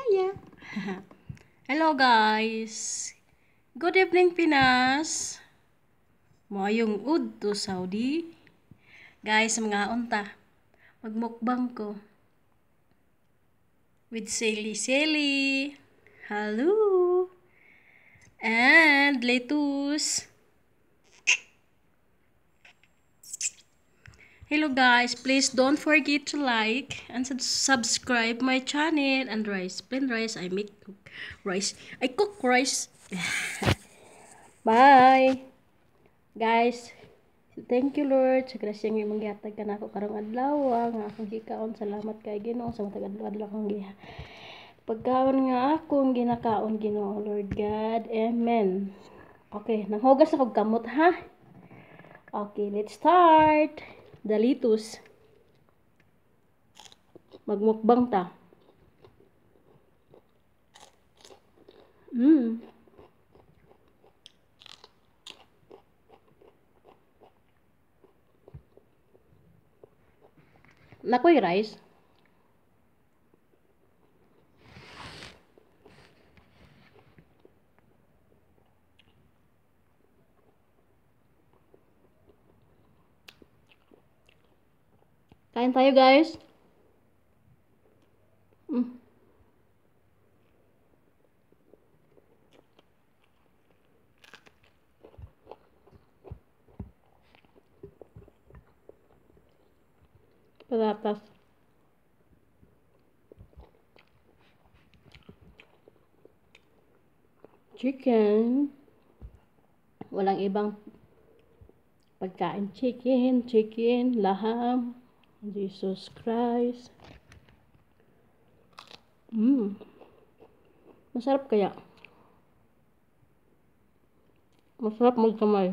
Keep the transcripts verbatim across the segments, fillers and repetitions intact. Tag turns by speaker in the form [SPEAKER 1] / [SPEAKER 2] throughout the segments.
[SPEAKER 1] Hiya! Hello guys! Good evening Pinas! Moayong ud to Saudi. Guys, mga unta. Magmukbang ko. With Sally Sally. Hello! And lettuce. Hello guys, please don't forget to like and sub- subscribe my channel and rice. Plain rice, I make rice. I cook rice. Bye! Guys, thank you Lord sa grasyang imong gihatag kanako karong adlaw nga akong gikaon. Salamat kay Ginoo sa matag adlaw kong giha. Pagkaon nga akong ginakaon Ginoo, Lord God. Amen. Okay, nanghugas ako kamot ha. Okay, let's start. Dalitos. Magmukbang ta. Mm. Nakoy rice. Kain tayo guys. Mm. Patatas. Chicken. Walang ibang pagkain. Chicken, chicken, laham. Jesus Christ. Mm. Masarap kaya. Masarap magkamay.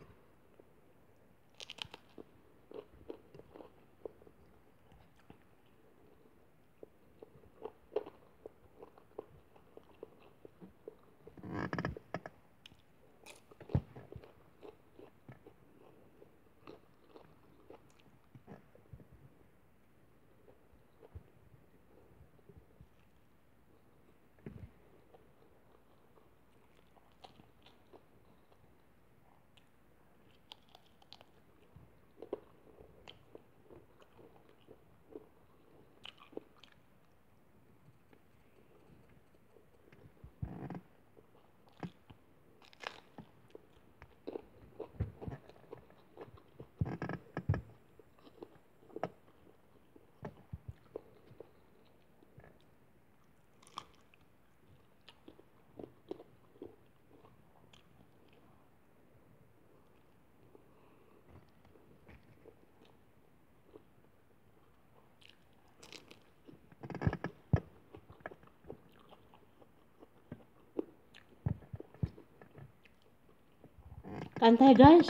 [SPEAKER 1] Kain tayo guys.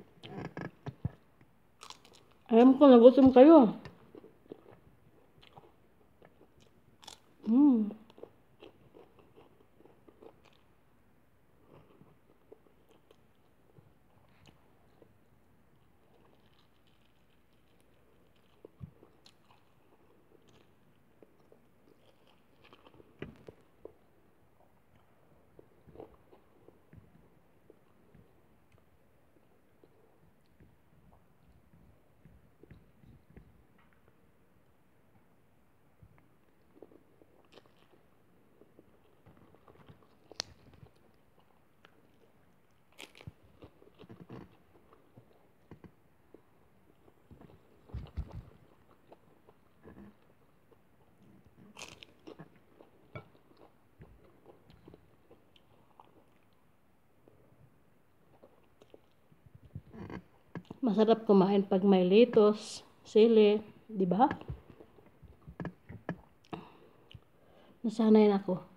[SPEAKER 1] Alam ko nagutom kayo. Mm. Masarap kumain pag may lettuce, sili, di ba? Nasanay na ako.